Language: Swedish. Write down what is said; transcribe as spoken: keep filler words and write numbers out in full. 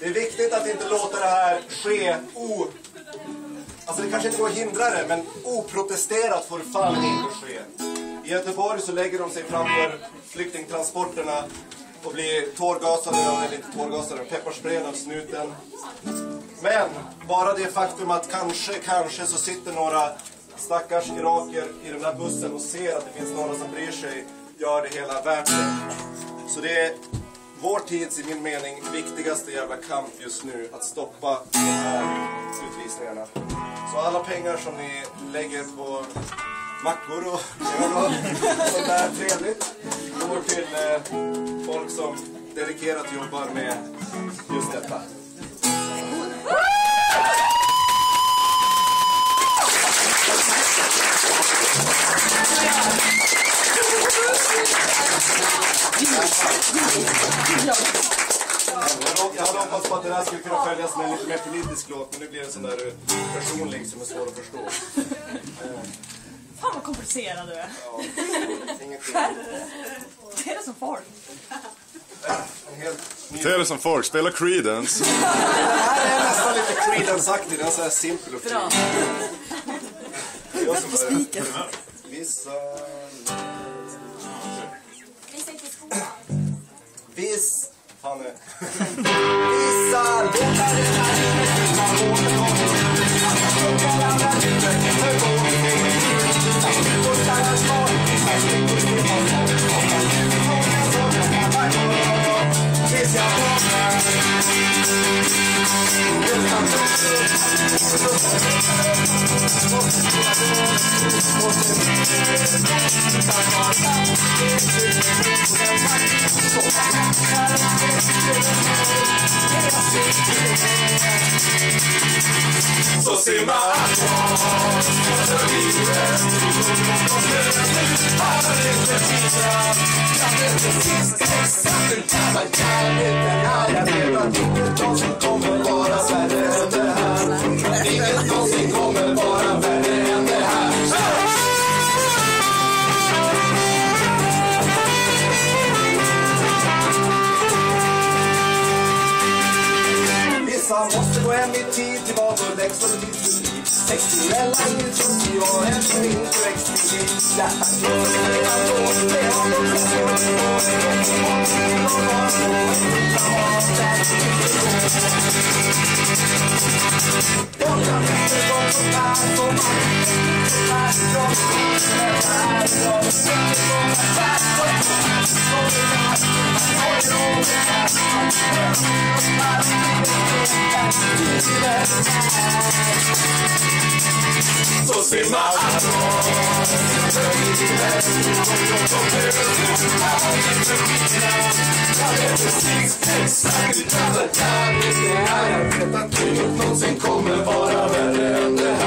Det är viktigt att inte låta det här ske o... Alltså det kanske inte går att hindra det, men oprotesterat får fan inte ske. I Göteborg så lägger de sig framför flyktingtransporterna och blir tårgasade, eller inte tårgasade, pepparsprayen av snuten. Men bara det faktum att kanske, kanske så sitter några stackars iraker i den där bussen och ser att det finns några som bryr sig, gör det hela värt det. Så det är vår tids, i min mening, viktigaste jävla kamp just nu, att stoppa de här utvisningarna. Så alla pengar som ni lägger på mackor och sånt där trevligt går till eh, folk som dedikerat jobbar med just detta. Jag hade hoppats på att det här skulle kunna följas med en lite mer politisk låt, men nu blir det en sån där personlig som är svår att förstå. Fan vad komplicerad du är. Ja, inget det är det som folk. Det är det som folk, spela Creedence. Det här är nästan lite Creedence-aktigt, det är så här simpel och fri. Bra. Jag som på spiken. Vissa... Vissa inte skolan. Viss... Fan är... Vissa låtar är så simma att så livet alla inte fina kan inte sist exakt en gammal kärleken här jag vet att inget någonsin kommer vara värre än det här inget någonsin kommer vara värre än det här. Vissa måste gå hem i tid till vad och läxa och tid för liv. Sexuella initiativ och en som inte växt i liv. Hjärtat gör det redan då. Det har gått så svårt. Jag kan inte gå så här som man inte är från. Det är jag. Det är många färd så simma att jag vet att inget någonsin kommer vara värre än det här.